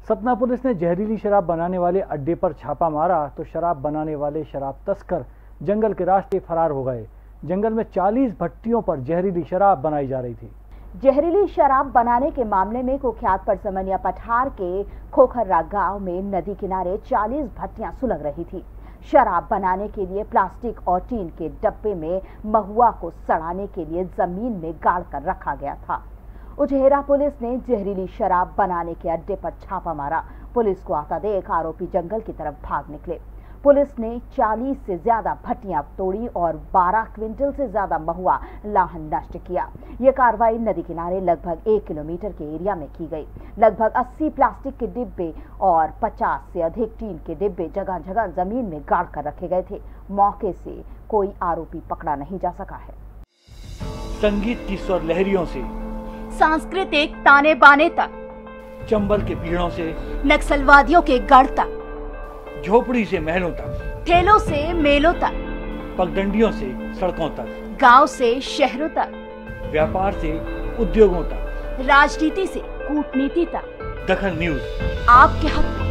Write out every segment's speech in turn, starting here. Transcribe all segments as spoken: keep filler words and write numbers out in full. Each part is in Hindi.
सतना पुलिस ने जहरीली शराब बनाने वाले अड्डे पर छापा मारा तो शराब बनाने वाले शराब तस्कर जंगल के रास्ते फरार हो गए। जंगल में चालीस भट्टियों पर जहरीली शराब बनाई जा रही थी। जहरीली शराब बनाने के मामले में कुख्यात परसमनिया पठार के खोखर्रा गांव में नदी किनारे चालीस भट्टियां सुलग रही थी। शराब बनाने के लिए प्लास्टिक और टीन के डब्बे में महुआ को सड़ाने के लिए जमीन में गाड़ कर रखा गया था। उचहेरा पुलिस ने जहरीली शराब बनाने के अड्डे पर छापा मारा। पुलिस को आता देख आरोपी जंगल की तरफ भाग निकले। पुलिस ने चालीस से ज्यादा भट्टियां तोड़ी और बारह क्विंटल से ज्यादा महुआ लाहन नष्ट किया। यह कार्रवाई नदी किनारे लगभग एक किलोमीटर के एरिया में की गई। लगभग अस्सी प्लास्टिक के डिब्बे और पचास से अधिक टीन के डिब्बे जगह जगह जमीन में गाड़ कर रखे गए थे। मौके से कोई आरोपी पकड़ा नहीं जा सका है। संगीत की स्वर लहरियों से सांस्कृतिक ताने बाने तक, चंबल के पीड़ों से नक्सलवादियों के गढ़ तक, झोपड़ी से महलों तक, ठेलों से मेलों तक, पगडंडियों से सड़कों तक, गांव से शहरों तक, व्यापार से उद्योगों तक, राजनीति से कूटनीति तक, दखन न्यूज आपके हक में।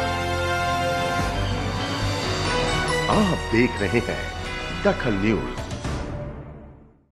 आप देख रहे हैं दखन न्यूज।